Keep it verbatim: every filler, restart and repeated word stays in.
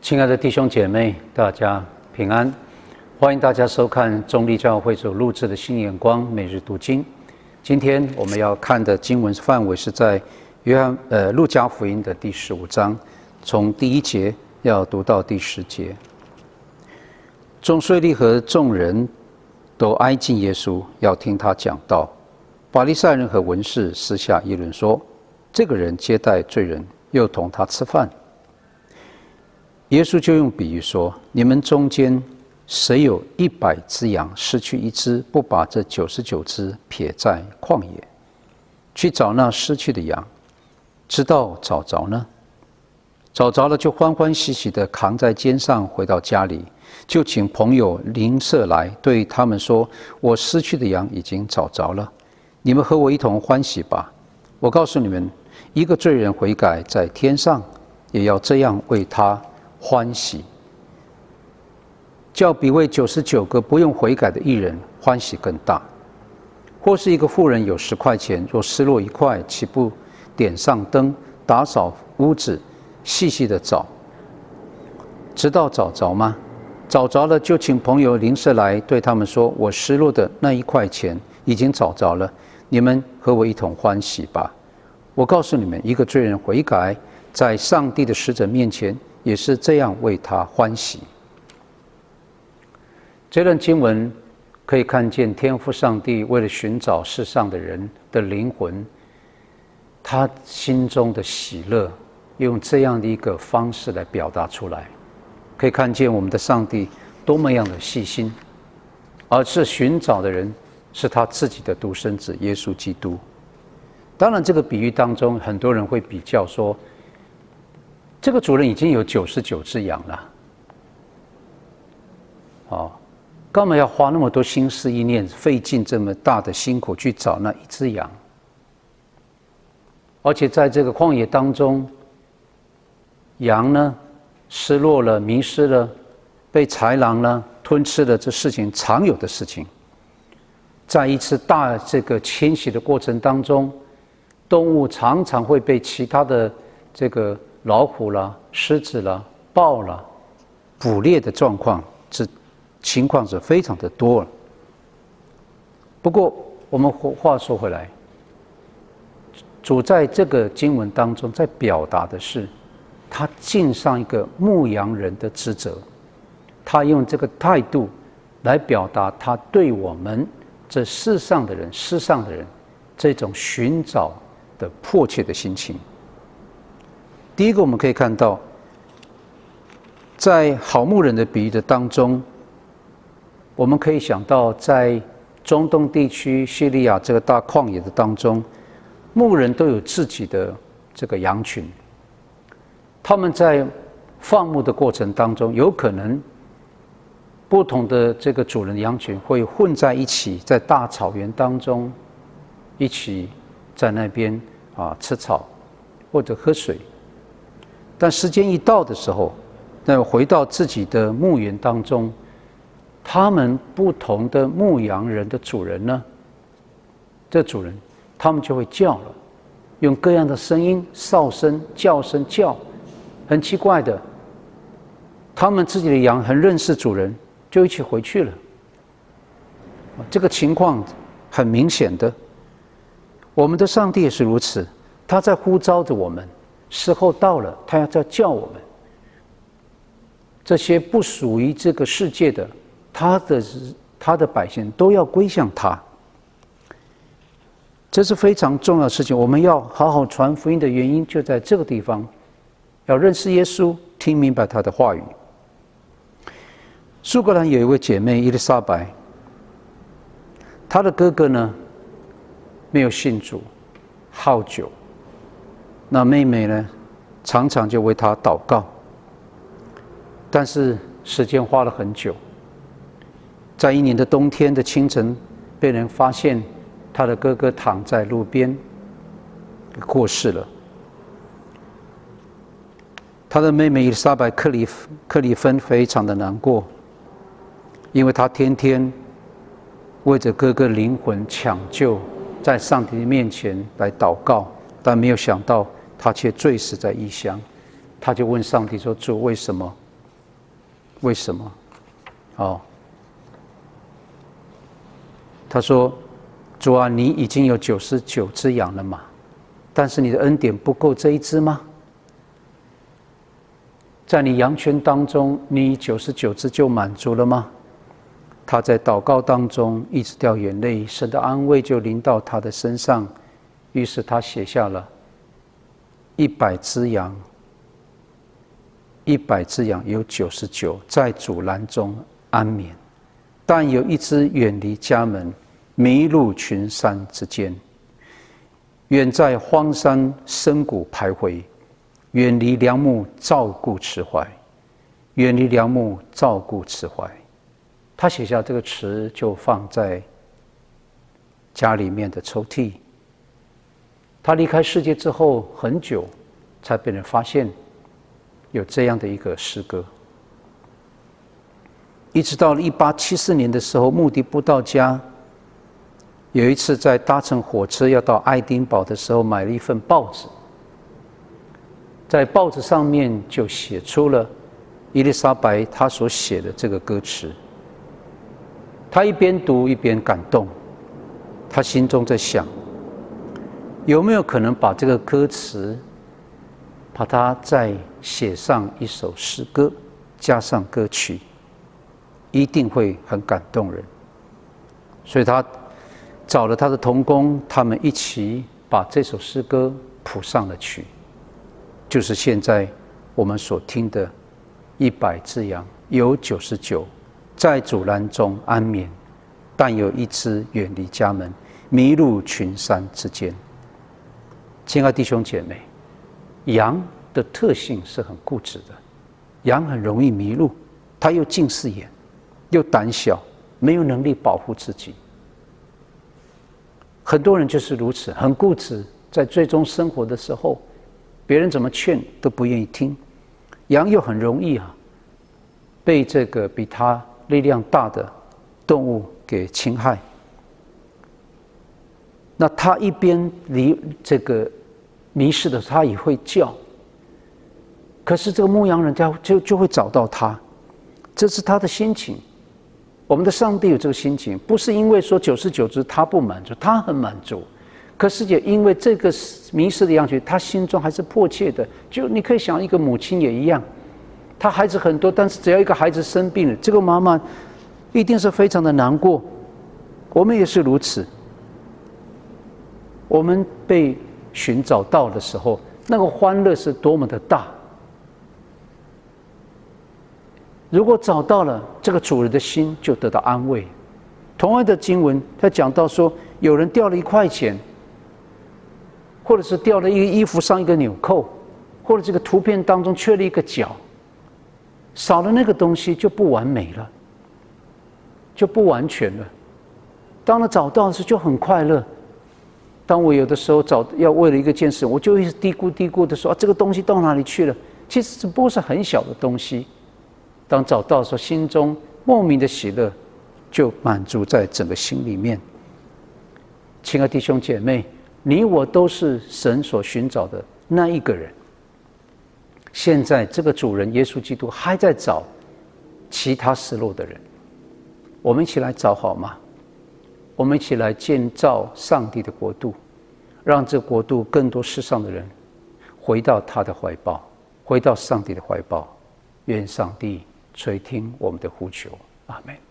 亲爱的弟兄姐妹，大家平安！欢迎大家收看中立教会所录制的新眼光每日读经。今天我们要看的经文范围是在约翰呃路加福音的第十五章，从第一节要读到第十节。众税吏和众人都挨近耶稣，要听他讲道。法利赛人和文士私下议论说：“这个人接待罪人，又同他吃饭。”耶稣就用比喻说：“你们中间谁有一百只羊，失去一只，不把这九十九只撇在旷野，去找那失去的羊，直到找着呢？找着了，就欢欢喜喜地扛在肩上回到家里，就请朋友邻舍来，对他们说：我失去的羊已经找着了，你们和我一同欢喜吧。我告诉你们，一个罪人悔改，在天上也要这样为他欢喜，叫比为九十九个不用悔改的义人欢喜更大。或是一个妇人有十块钱，若失落一块，岂不点上灯，打扫屋子，细细的找，直到找着吗？找着了，就请朋友邻舍来，对他们说：我失落的那一块钱已经找着了，你们和我一同欢喜吧。我告诉你们，一个罪人悔改，在上帝的使者面前也是这样为他欢喜。这段经文可以看见天父上帝为了寻找世上的人的灵魂，他心中的喜乐，用这样的一个方式来表达出来。可以看见我们的上帝多么样的细心，而是寻找的人是他自己的独生子耶稣基督。当然这个比喻当中，很多人会比较说，这个主人已经有九十九只羊了，哦，干嘛要花那么多心思意念，费尽这么大的辛苦去找那一只羊？而且在这个旷野当中，羊呢失落了、迷失了、被豺狼呢吞吃了，这事情常有的事情。在一次大这个迁徙的过程当中，动物常常会被其他的这个老虎啦、狮子啦、豹啦捕猎的状况，这情况是非常的多了。不过我们话说回来，主在这个经文当中在表达的是，他尽上一个牧羊人的职责，他用这个态度来表达他对我们这世上的人、世上的人这种寻找的迫切的心情。第一个，我们可以看到，在好牧人的比喻的当中，我们可以想到，在中东地区叙利亚这个大旷野的当中，牧人都有自己的这个羊群，他们在放牧的过程当中，有可能不同的这个主人的羊群会混在一起，在大草原当中一起在那边啊吃草或者喝水。但时间一到的时候，那回到自己的牧园当中，他们不同的牧羊人的主人呢，这主人他们就会叫了，用各样的声音、哨声、叫声叫。很奇怪的，他们自己的羊很认识主人，就一起回去了。这个情况很明显的，我们的上帝也是如此，他在呼召着我们，时候到了，他要在叫我们。这些不属于这个世界的，他的他的百姓都要归向他。这是非常重要的事情，我们要好好传福音的原因就在这个地方，要认识耶稣，听明白他的话语。苏格兰有一位姐妹伊丽莎白，她的哥哥呢没有信主，好酒，那妹妹呢常常就为他祷告，但是时间花了很久，在一年的冬天的清晨，被人发现他的哥哥躺在路边过世了。他的妹妹伊丽莎白克里克里芬非常的难过，因为他天天为着哥哥灵魂抢救，在上帝的面前来祷告，但没有想到他却醉死在异乡。他就问上帝说：主，为什么为什么？哦，他说：“主啊，你已经有九十九只羊了嘛，但是你的恩典不够这一只吗？在你羊圈当中，你九十九只就满足了吗？”他在祷告当中一直掉眼泪，神的安慰就临到他的身上，于是他写下了一百只羊，一百只羊有九十九在主栏中安眠，但有一只远离家门，迷入群山之间，远在荒山深谷徘徊，远离良木照顾慈怀，远离良木照顾慈怀。他写下这个词，就放在家里面的抽屉。他离开世界之后很久，才被人发现有这样的一个诗歌。一直到了一八七四年的时候，穆迪布道家有一次在搭乘火车要到爱丁堡的时候，买了一份报纸，在报纸上面就写出了伊丽莎白她所写的这个歌词。他一边读一边感动，他心中在想，有没有可能把这个歌词，把它再写上一首诗歌，加上歌曲，一定会很感动人。所以他找了他的同工，他们一起把这首诗歌谱上了曲，就是现在我们所听的一百只羊有九十九在主栏中安眠，但有一只远离家门，迷入群山之间。亲爱弟兄姐妹，羊的特性是很固执的，羊很容易迷路，它又近视眼，又胆小，没有能力保护自己。很多人就是如此，很固执，在最终生活的时候，别人怎么劝都不愿意听。羊又很容易啊，被这个比它力量大的动物给侵害。那它一边离这个迷失的时候，它也会叫。可是这个牧羊人他就就会找到他，这是他的心情。我们的上帝有这个心情，不是因为说九十九只他不满足，他很满足。可是也因为这个迷失的羊群，他心中还是迫切的。就你可以想，一个母亲也一样，他孩子很多，但是只要一个孩子生病了，这个妈妈一定是非常的难过。我们也是如此。我们被寻找到的时候，那个欢乐是多么的大。如果找到了，这个主人的心就得到安慰。同样的经文，他讲到说，有人掉了一块钱，或者是掉了一个衣服上一个纽扣，或者这个图片当中缺了一个角，少了那个东西就不完美了，就不完全了。当他找到的时候就很快乐。当我有的时候找要为了一个件事，我就一直嘀咕嘀咕的说、啊、这个东西到哪里去了？其实只不过是很小的东西。当找到的时候，心中莫名的喜乐就满足在整个心里面。亲爱的弟兄姐妹，你我都是神所寻找的那一个人。现在这个主人耶稣基督还在找其他失落的人，我们一起来找好吗？我们一起来建造上帝的国度，让这国度更多世上的人回到他的怀抱，回到上帝的怀抱。愿上帝垂听我们的呼求，阿们。